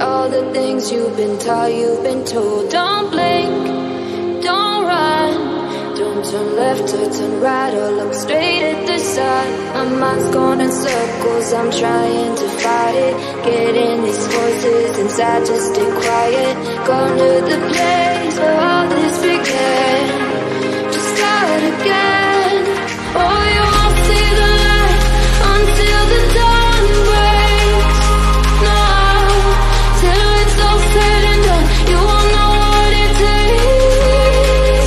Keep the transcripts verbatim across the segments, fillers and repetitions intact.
all the things you've been taught, you've been told. Don't blink, don't run, don't turn left or turn right or look straight at the sun. My mind's going in circles, I'm trying to fight it. Getting these voices inside to stay quiet. Going to the place where all this began. Just start again. Oh, you won't see the light until the dawn breaks. No, till it's all said and done, you won't know what it takes.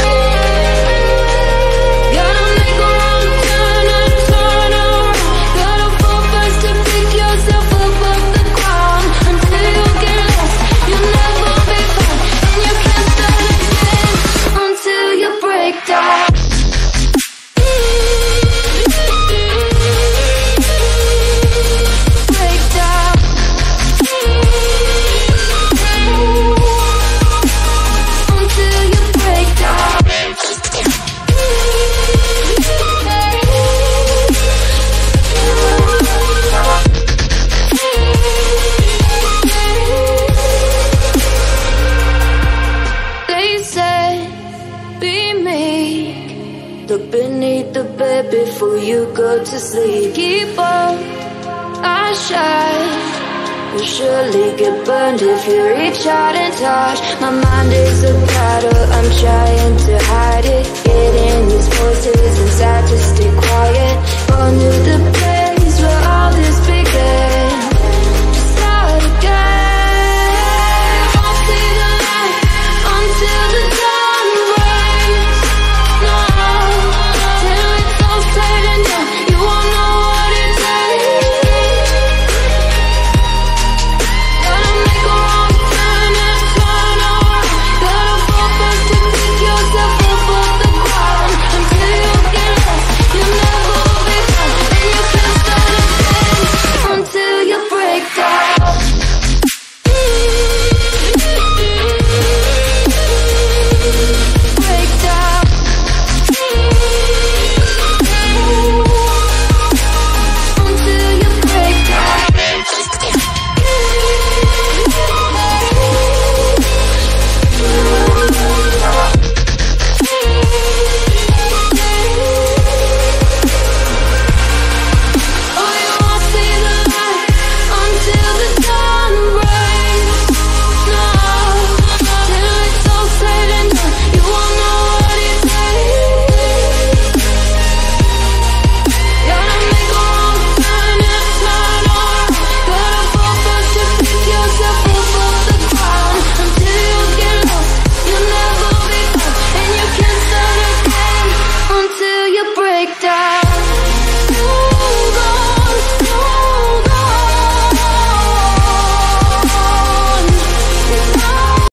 Gotta make a wrong turn and turn around. Gotta fall first to pick yourself up off the ground. Until you get lost, you'll never be found. And you can't start again until you break down. Look beneath the bed before you go to sleep. Keep on, I shine. You'll surely get burned if you reach out and touch. My mind is a battle, I'm trying to hide it. Getting these voices inside to stay quiet.